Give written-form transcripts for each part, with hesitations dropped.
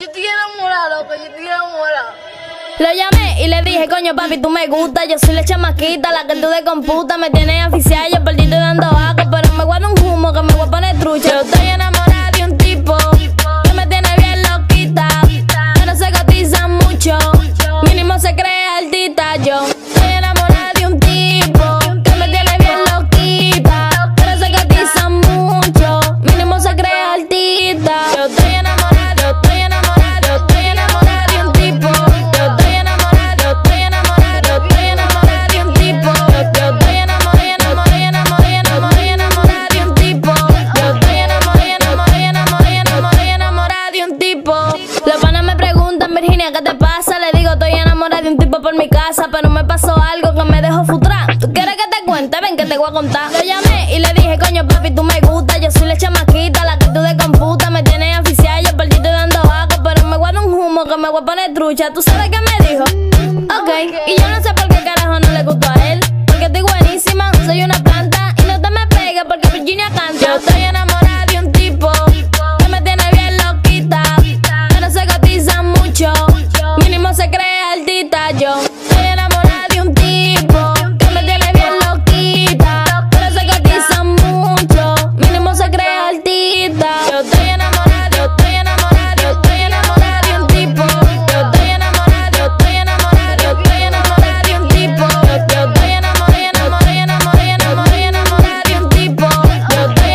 estoy enamorada, loco, yo estoy enamorada. Lo llamé y le dije, coño papi, tú me gusta. Yo soy la chamaquita, la que tú de computa. Me tienes oficial, yo perdí estoy dando asco. Pero me guardo un humo que me voy a poner trucha. Yo estoy enamorada de un tipo que me tiene bien loquita, pero se cotiza mucho, mínimo se cree altita. Yo estoy enamorada de un tipo que me tiene bien loquita, pero se cotiza mucho, mínimo se cree altita. Yo estoy enamorada, yo estoy enamorada, yo estoy enamorada de un tipo. Yo estoy enamorada, yo estoy enamorada, yo estoy enamorada de un tipo. Yo estoy enamorada, enamorada de un tipo. Yo estoy enamorada de un tipo. Los panas me preguntan, Virginia, ¿qué te pasa? Le digo, estoy enamorada de un tipo por mi casa, pero me pasó algo que me dejó frustrada. ¿Tú quieres que te cuente? Ven que te voy a contar. Lo llamé y le dije, coño papi, tú me gusta. Yo soy la chamaquita, la que tú de computa. Me tienes oficial, yo perdí estoy dando asco, pero me guardo un humo que me voy a poner trucha. ¿Tú sabes qué me dijo? Ok, y yo no sé por qué carajo no le gustó a él, porque estoy buenísima, soy una planta y no te me pegues porque Virginia canta. Yo estoy enamorada de un tipo que me tiene bien loquita, pero se cotiza mucho, mínimo se cree altita. Yo estoy enamorada de un tipo que me tiene bien loquita, pero se cotiza mucho, mínimo se cree altita. Yo estoy enamorada, yo estoy enamorada, yo estoy enamorada de un tipo. Yo estoy enamorada, yo estoy enamorada, yo estoy enamorada de un tipo. Yo estoy enamorada, enamorada de un tipo. Yo estoy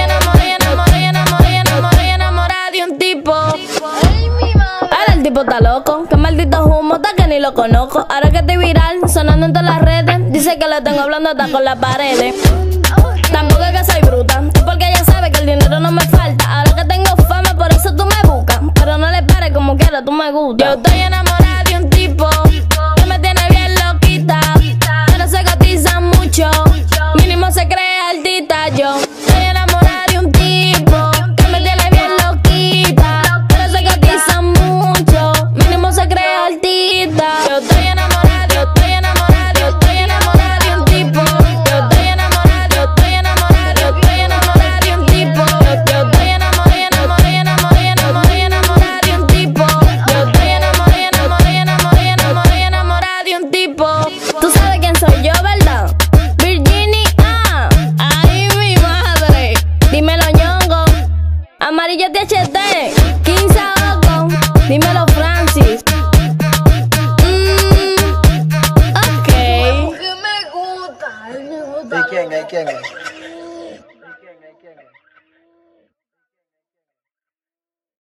enamorada de un tipo. Ay, mi madre. Ahora el tipo está loco, que maldito humo, está que ni lo conozco. Ahora que estoy viral, sonando en todas las redes, dice que le tengo hablando hasta con las paredes. Tampoco es que soy bruta, es porque ella sabe que el dinero no me falta. Ahora que tengo fama, por eso tú me buscas, pero no le pares como quiera, tú me gustas. Yo estoy enamorada de un tipo que me tiene bien loquita, pero se cotiza mucho, mínimo se cree altita. Yo estoy enamorada de un tipo que me tiene bien loquita, pero se cotiza mucho, mínimo se cree altita. Yo estoy enamorada, yo estoy enamorada, yo estoy enamorada de un tipo. Yo estoy enamorada, yo estoy enamorada, yo estoy enamorada de un tipo. Yo estoy enamorada de un tipo. Yo estoy enamorada de un tipo. Tú sabes quién soy yo, ¿verdad? Virginia, ay mi madre. Dímelo ñongo, amarillo THT, 15 oco. Dímelo Francis. Ok. Que me gusta, ay, me gusta. ¿Y quién es? ¿Quién es? loco. ¿Quién es? ¿Quién es?